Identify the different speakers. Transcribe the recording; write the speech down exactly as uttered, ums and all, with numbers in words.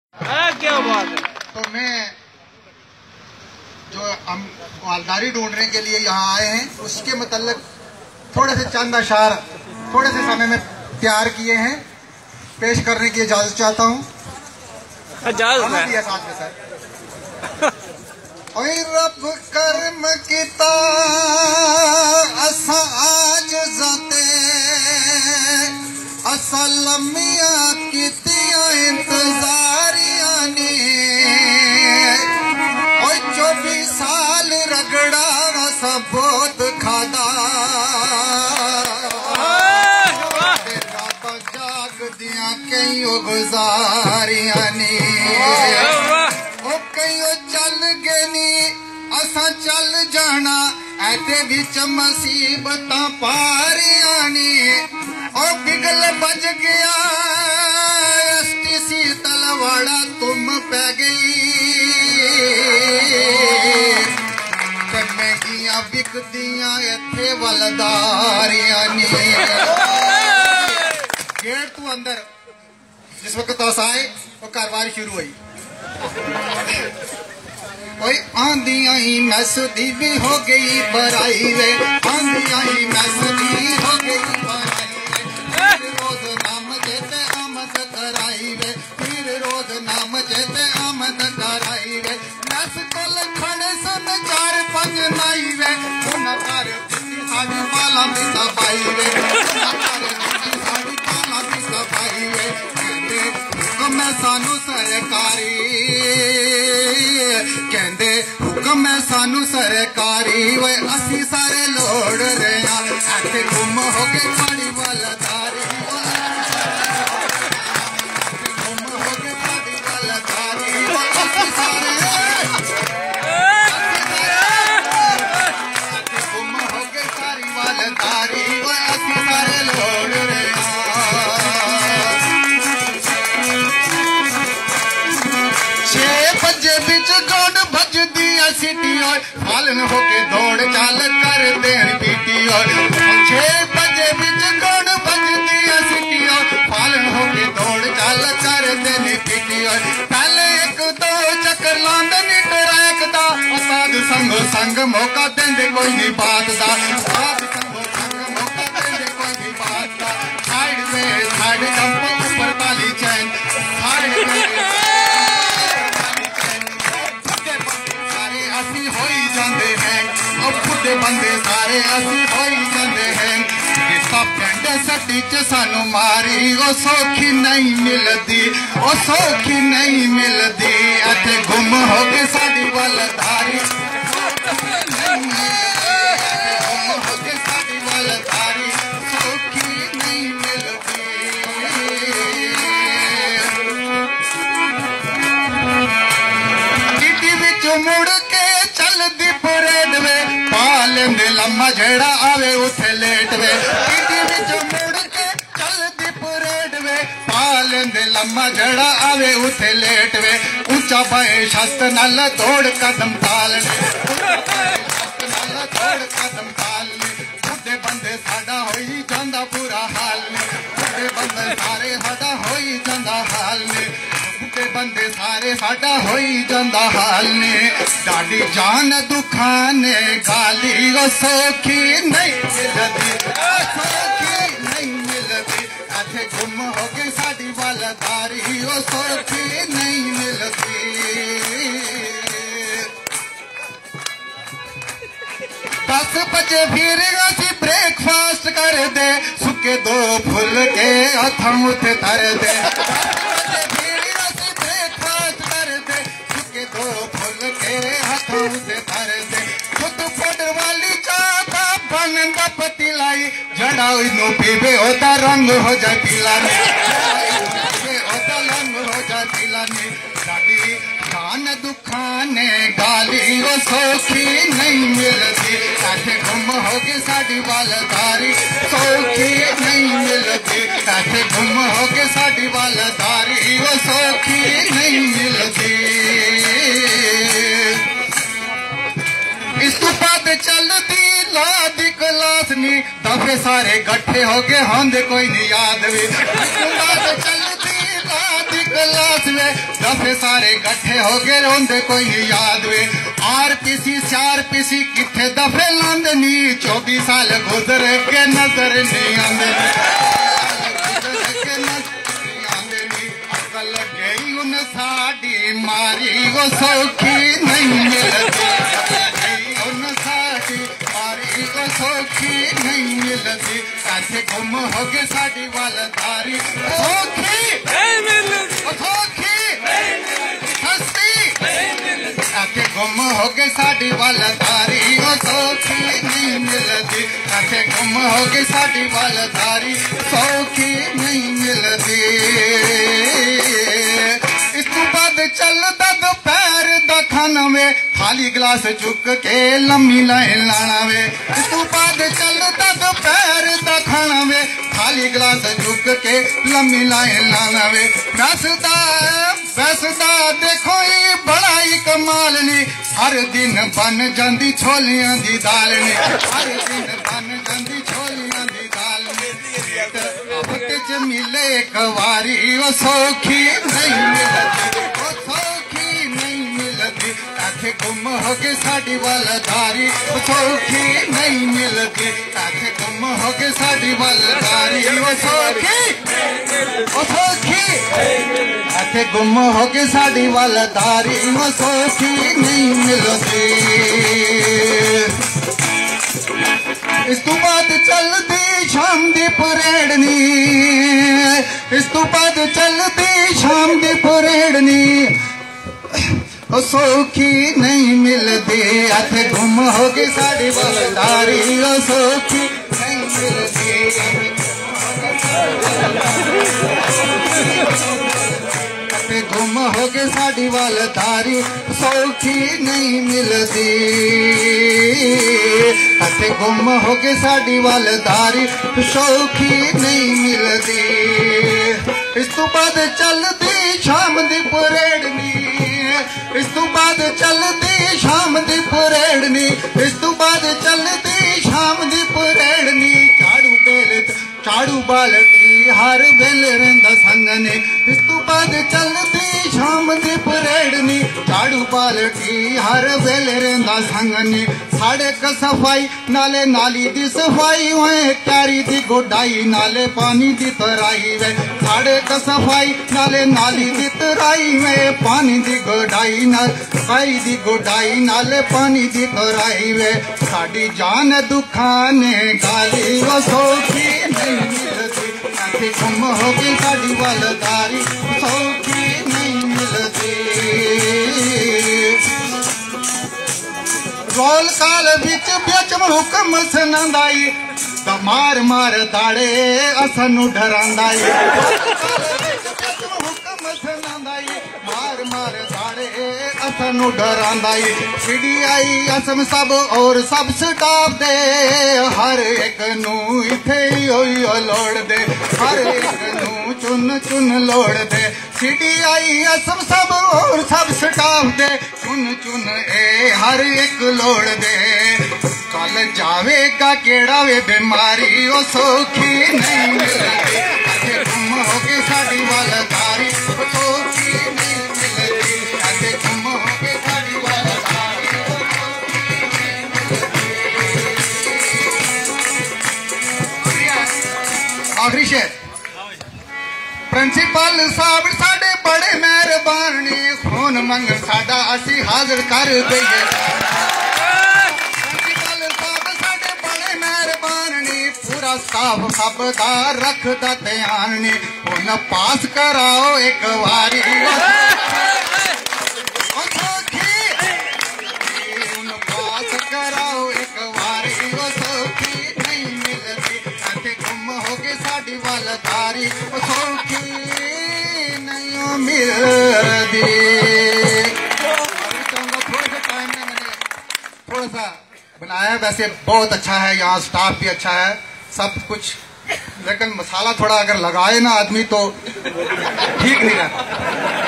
Speaker 1: क्या बात है।
Speaker 2: तो मैं जो हम मालदारी ढूंढने के लिए यहाँ आए हैं उसके मतलब थोड़े से चंद अशार थोड़े से समय में तैयार किए हैं, पेश करने की इजाजत चाहता हूँ।
Speaker 1: इजाजत
Speaker 2: है साथ में सर। ओए रब कर्म किता असा आज जाते असा लम्मिया कितिया इंतजारिया ने ओए चौबीस साल रगड़ा वसा बहुत खादा जाग दिया कई गुजारिया ने चल गए नी असा चल जाना ऐते बिच मुसीबत पारिया नी और बिगल बज गया एसटीसी तलवाड़ा तुम पै गई महंगिया बिकदियां इत्थे वलदारिया नी गेट तू अंदर जिस वक्त अस आए वो कारवारी शुरू हुई। ओए आंधियां ही मैसदी भी हो गई बराई वे आंधियां ही मैसदी हो गई बराई वे रोज नाम जेते आमद कराई वे फिर रोज नाम जेते आमद कराई वे नस कल खड़े सन चार पंज नाई वे उन कर साडी पाला भी दबाई वे साडी पाला भी दबाई वे हुक्म है सानू सरकारी कहते हुक्म है सानू सरकारी वे असी सारे लोड़ रहे ऐसे गुम हो गए पानी वाला दारी गुम हो गए पानी वाला दारी असी सारे गुम हो गए सारी वाला दारी वे असी सारे लोड़ रहे सिटी और फालन होके दौड़ चाल कर देन पीटी और छे बजे बिच दौड़ बजदी सिटी और फालन होके दौड़ चाल कर देन पीटी और पहले एक दो चक्कर लांदे नी ट्रैक दा साध संग संग मौका देंदे कोई नहीं बात दा साध संग संग मौका देंदे कोई नहीं बात दा साइड पे साइड जंप ऊपर ताली चैन साइड पे जाते हैं और खुदे बंदे सारे असी हो जाते हैं सटी च सानू मारी ओ सौखी नहीं मिलती ओ सौखी नहीं मिलती इत्थे गुम हो गए साडी वलधारी गुम हो गए साडी वलधारी सौखी नहीं मिलती गिड्डी विच मुड़ के चलदी परेड वे पालेंदे लम्मा जेड़ा आवे उथे लेट वे गिड्डी विच मुड़ के चलदी परेड वे पालेंदे लम्मा जेड़ा आवे उथे लेट वे ऊंचा पाए शस्त नाल दौड़ कदम तालने नाल दौड़ कदम तालने बुढ़े बंदे साडा होई जांदा पूरा हाल ने बुढ़े बंदे सारे साडा होई जांदा हाल ने बंदे सारे साडा होई जांदा हाल ने डाडी जान दुखाने गाली ओ सौखी नहीं मिलती सौखी नहीं मिलती इत्थे गुम हो गई साडी वलधारी ओ सौखी नहीं मिलती दस बजे फिर असी ब्रेकफास्ट कर दे सुके दो फुल के हथां उते धर दे पतीलाई जड़ा पीबे होता रंग हो जा पीला होता रंग हो जा पीला साडी खान दुखाने गाली वो सौखी नहीं मिलती ऐसे गुम हो गई साडी वलधारी सौखी नहीं मिलती ऐसे गुम हो गई साडी वलधारी वो सौखी नहीं मिलती इस तो बाद चलती लादी क्लास नी दफे सारे गठे हो गए होंदे कोई नहीं याद भी चलती लादी क्लास वे दफे सारे इकट्ठे हो गए रोंदे कोई याद वे आर पीसी चार पीसी किथे दफे लांदे नी चौबीस साल गुजर के नजर नहीं आंदे अकल गई उन साड़ी मारी वो सौखी नहीं मिलती उन साड़ी मारी वो सौखी नहीं मिलती ऐसे गुम हो गए साड़ी वालदारी सौखी नहीं मिलती सौखी सस्ती ऐसे गुम हो गए साड़ी वालदारी वो सौखी नहीं मिलती ऐसे गुम हो गए साड़ी वालदारी सौखी नहीं मिलती इस तू बाद चलदा दोपहर दा खाना वे खाली गिलास चुक के लम्मी लाइन लाना वे इस तू बाद चलदा दोपहर दा खाना वे खाली गिलास चुक के लम्मी लाइन लाना वे वैसदा वैसदा देखो ही बड़ा ही कमाल नी हर दिन बन जांदी छोलियां दी दाल नी हर दिन बन जांदी छोलियां दी दाल नी च मिले एक वारी वो सौखी नहीं मिलती वो सौखी नहीं मिलती ऐसे गुम हो गए साड़ी वालदारी वो सौखी नहीं मिलती ऐसे गुम हो गए साड़ी वालदारी वो सौखी वो सौखी ऐसे गुम हो गए साड़ी वालदारी वो सौखी नहीं मिलती इस तू बाद चलती शाम दी परेड नी इस तू बाद चलती शाम दी परेड नी ओ सौखी नहीं मिलती ऐसे गुम हो गई साड़ी वालदारी ओ सौखी नहीं मिलती ऐसे गुम हो गई साड़ी वालदारी सौखी नहीं मिलती ऐसे गुम हो गए साड़ी वालदारी सौखी नहीं मिलती इस तू बाद चलती शाम दी परेड नी इस तू बाद चलती शाम दी परेड नी इस तू बाद चलती शाम दी परेड नी झाड़ू बेल झाड़ू बाल्टी हर वेल रंदा संगने इस तू बाद चलती शाम दी परेड नी झाड़ू बाल्टी हर वेल रंदा संगने साढ़े क सफाई नाले नाली दी सफाई वे क्यारी दी गोडाई नाले पानी दी तराई वे साढ़े क सफाई नाले नाली दी तराई वे पानी दी गोडाई नाल काई दी गोडाई नाले पानी दी तराई वे साड़ी जान दुखाने गाली वो सौखी नहीं मिलती ऐसे गुम हो गई साड़ी वालदारी सौखी नहीं मिलती रोल काल बिच बिच हुक्म सुनांदाई मार मार दाड़े असनू डरांदाई हुक्म सुनांदाई मार मार दाड़े असनू डरांदाई सीढ़ी आई असम सब और सब स्टाफ दे हर एक नू इथे होई लोड़ दे हर एक नू चुन चुन लोड़ दे सीढ़ी आई असम सब और सब स्टाफ दे चुन चुन ए हर एक लोड़ दे कल जावेगा केड़ा वे बीमारी ओ सौखी नहीं मिलती ऐसे गुम हो गई साड़ी वालदारी ओ सौखी नहीं मिलती ऐसे गुम हो गई साड़ी वालदारी आखिरी शेर प्रिंसिपल साहब साडे बड़े मेहरबान ने खून मंग साडा असी हाजिर कर दईए स्टाफ सब का रखदा ध्यान ने उन पास कराओ एक वारी उन पास कराओ एक वारी वो सौखी नहीं मिलती ऐसे गुम हो गए साड़ी वालदारी वो सौखी नहीं मिलती थोड़ा सा बनाया वैसे बहुत अच्छा है यहाँ स्टाफ भी अच्छा है सब कुछ लेकिन मसाला थोड़ा अगर लगाए ना आदमी तो ठीक नहीं रहता।